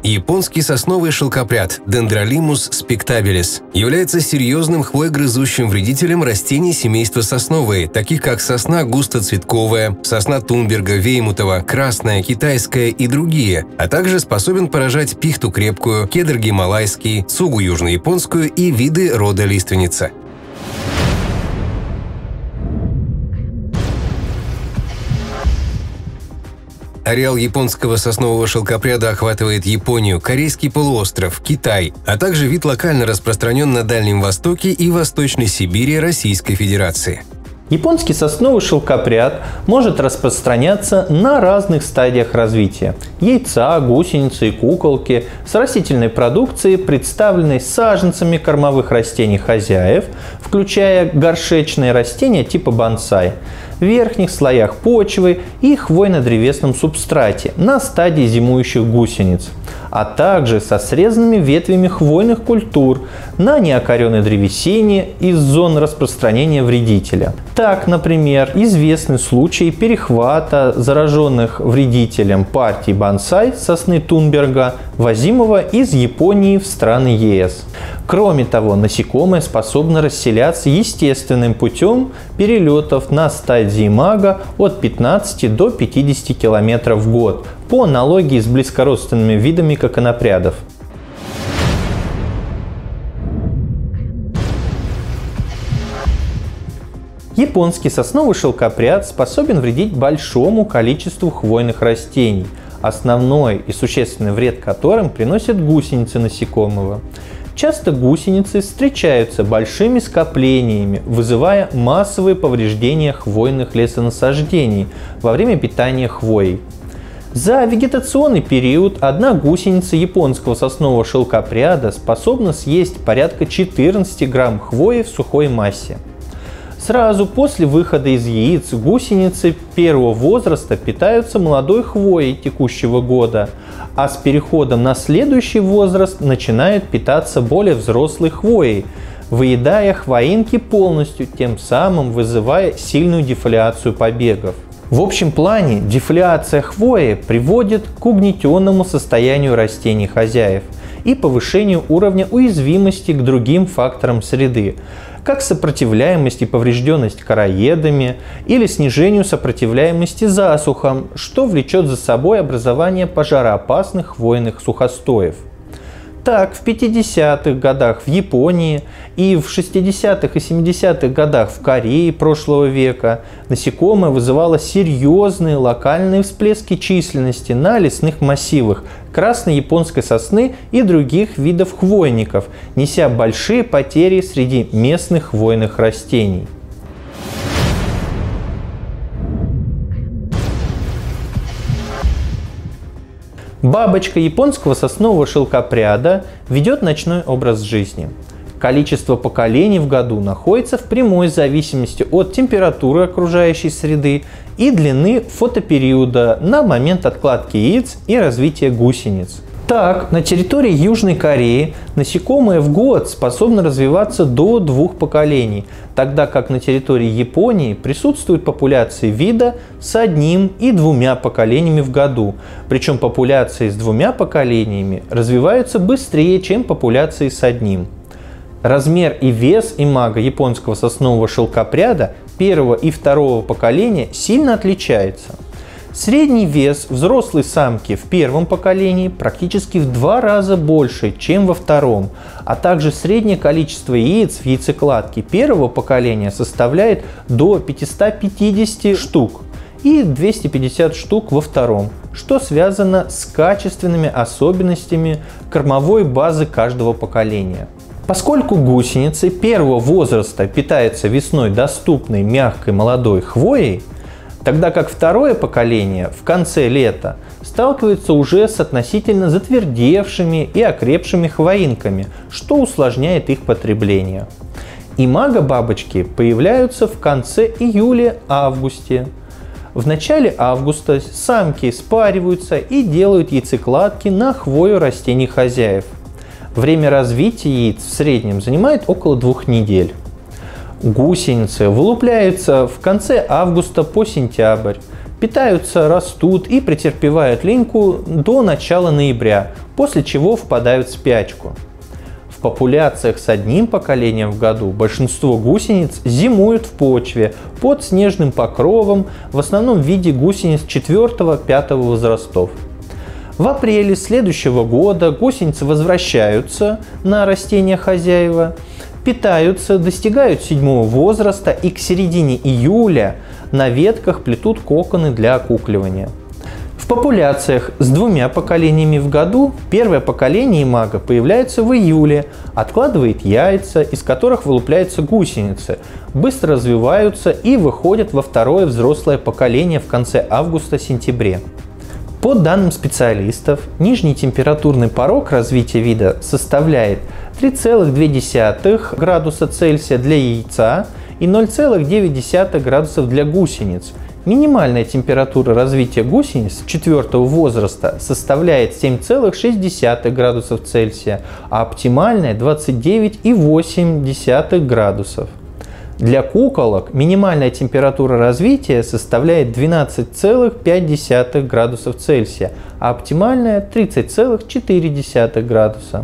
Японский сосновый шелкопряд Dendrolimus spectabilis является серьезным хвоегрызущим вредителем растений семейства сосновые, таких как сосна густоцветковая, сосна Тунберга, Веймутова, красная, китайская и другие, а также способен поражать пихту крепкую, кедр гималайский, цугу южнояпонскую и виды рода лиственница. Ареал японского соснового шелкопряда охватывает Японию, Корейский полуостров, Китай, а также вид локально распространен на Дальнем Востоке и Восточной Сибири Российской Федерации. Японский сосновый шелкопряд может распространяться на разных стадиях развития – яйца, гусеницы и куколки, с растительной продукцией, представленной саженцами кормовых растений хозяев, включая горшечные растения типа бонсай, в верхних слоях почвы и хвойно-древесном субстрате на стадии зимующих гусениц, а также со срезанными ветвями хвойных культур на неокоренной древесине из зон распространения вредителя. Так, например, известны случаи перехвата зараженных вредителем партий бонсай сосны Тунберга, возимого из Японии в страны ЕС. Кроме того, насекомое способно расселяться естественным путем перелетов на стадии мага от 15 до 50 км в год, по аналогии с близкородственными видами коконопрядов. Японский сосновый шелкопряд способен вредить большому количеству хвойных растений, основной и существенный вред которым приносят гусеницы насекомого. Часто гусеницы встречаются большими скоплениями, вызывая массовые повреждения хвойных лесонасаждений во время питания хвоей. За вегетационный период одна гусеница японского соснового шелкопряда способна съесть порядка 14 грамм хвои в сухой массе. Сразу после выхода из яиц гусеницы первого возраста питаются молодой хвоей текущего года, а с переходом на следующий возраст начинают питаться более взрослой хвоей, выедая хвоинки полностью, тем самым вызывая сильную дефолиацию побегов. В общем плане дефолиация хвои приводит к угнетенному состоянию растений хозяев и повышению уровня уязвимости к другим факторам среды, как сопротивляемость и поврежденность короедами или снижению сопротивляемости засухам, что влечет за собой образование пожароопасных хвойных сухостоев. Так, в 50-х годах в Японии и в 60-х и 70-х годах в Корее прошлого века насекомое вызывало серьезные локальные всплески численности на лесных массивах красной японской сосны и других видов хвойников, неся большие потери среди местных хвойных растений. Бабочка японского соснового шелкопряда ведет ночной образ жизни. Количество поколений в году находится в прямой зависимости от температуры окружающей среды и длины фотопериода на момент откладки яиц и развития гусениц. Так, на территории Южной Кореи насекомое в год способно развиваться до 2 поколений, тогда как на территории Японии присутствуют популяции вида с 1 и 2 поколениями в году. Причем популяции с 2 поколениями развиваются быстрее, чем популяции с 1. Размер и вес имага японского соснового шелкопряда первого и второго поколения сильно отличается. Средний вес взрослой самки в первом поколении практически в 2 раза больше, чем во втором, а также среднее количество яиц в яйцекладке первого поколения составляет до 550 штук и 250 штук во втором, что связано с качественными особенностями кормовой базы каждого поколения. Поскольку гусеницы первого возраста питаются весной доступной мягкой молодой хвоей, тогда как второе поколение в конце лета сталкивается уже с относительно затвердевшими и окрепшими хвоинками, что усложняет их потребление. Имага бабочки появляются в конце июля-августе. В начале августа самки спариваются и делают яйцекладки на хвою растений хозяев. Время развития яиц в среднем занимает около 2 недель. Гусеницы вылупляются в конце августа по сентябрь, питаются, растут и претерпевают линьку до начала ноября, после чего впадают в спячку. В популяциях с одним поколением в году большинство гусениц зимуют в почве под снежным покровом, в основном в виде гусениц 4-5 возрастов. В апреле следующего года гусеницы возвращаются на растения хозяева, питаются, достигают 7-го возраста и к середине июля на ветках плетут коконы для окукливания. В популяциях с 2 поколениями в году первое поколение имага появляется в июле, откладывает яйца, из которых вылупляются гусеницы, быстро развиваются и выходят во второе взрослое поколение в конце августа-сентябре. По данным специалистов, нижний температурный порог развития вида составляет 3,2 градуса Цельсия для яйца и 0,9 градусов для гусениц. Минимальная температура развития гусениц 4-го возраста составляет 7,6 градусов Цельсия, а оптимальная 29,8 градусов. Для куколок минимальная температура развития составляет 12,5 градусов Цельсия, а оптимальная 30,4 градуса.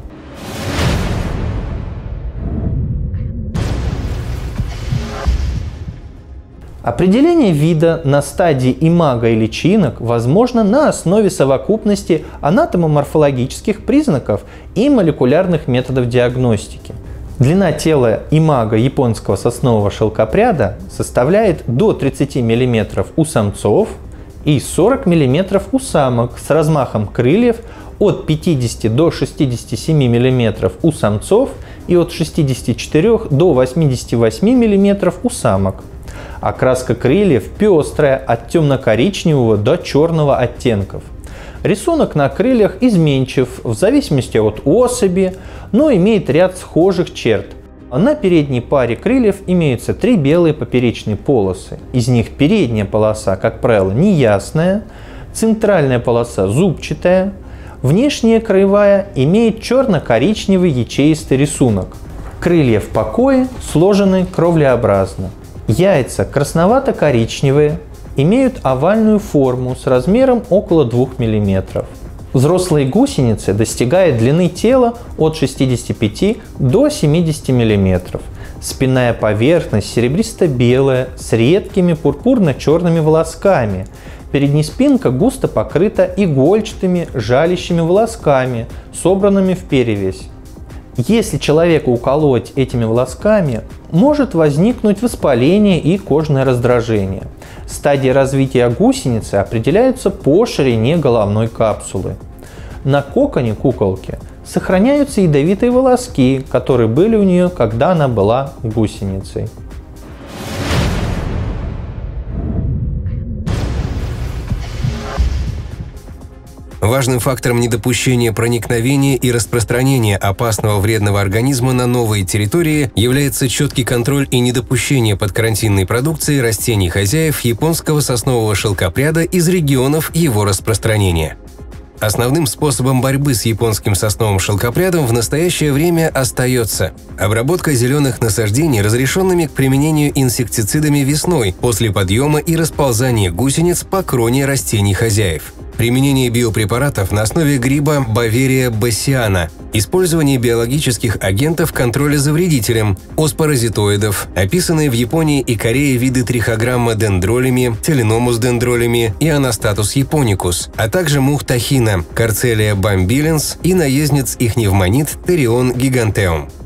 Определение вида на стадии имага и личинок возможно на основе совокупности анатомоморфологических признаков и молекулярных методов диагностики. Длина тела имага японского соснового шелкопряда составляет до 30 мм у самцов и 40 мм у самок с размахом крыльев от 50 до 67 мм у самцов и от 64 до 88 мм у самок. Окраска крыльев пестрая, от темно-коричневого до черного оттенков. Рисунок на крыльях изменчив в зависимости от особи, но имеет ряд схожих черт. На передней паре крыльев имеются 3 белые поперечные полосы. Из них передняя полоса, как правило, неясная, центральная полоса зубчатая, внешняя краевая имеет черно-коричневый ячеистый рисунок. Крылья в покое сложены кровлеобразно. Яйца красновато-коричневые, имеют овальную форму с размером около 2 мм. Взрослые гусеницы достигают длины тела от 65 до 70 мм. Спинная поверхность серебристо-белая с редкими пурпурно-черными волосками. Передняя спинка густо покрыта игольчатыми жалящими волосками, собранными в перевязь. Если человека уколоть этими волосками, может возникнуть воспаление и кожное раздражение. Стадии развития гусеницы определяются по ширине головной капсулы. На коконе куколки сохраняются ядовитые волоски, которые были у нее, когда она была гусеницей. Важным фактором недопущения проникновения и распространения опасного вредного организма на новые территории является четкий контроль и недопущение подкарантинной продукции растений хозяев японского соснового шелкопряда из регионов его распространения. Основным способом борьбы с японским сосновым шелкопрядом в настоящее время остается обработка зеленых насаждений разрешенными к применению инсектицидами весной после подъема и расползания гусениц по кроне растений хозяев. Применение биопрепаратов на основе гриба Beauveria bassiana, использование биологических агентов контроля за вредителем, оспоразитоидов, описанные в Японии и Корее виды трихограмма дендролеми, Telenомус дендролеми и Анастатус японикус, а также мух тахина, Карцелия бамбиленс и наездниц ихневмонит Терион гигантеум.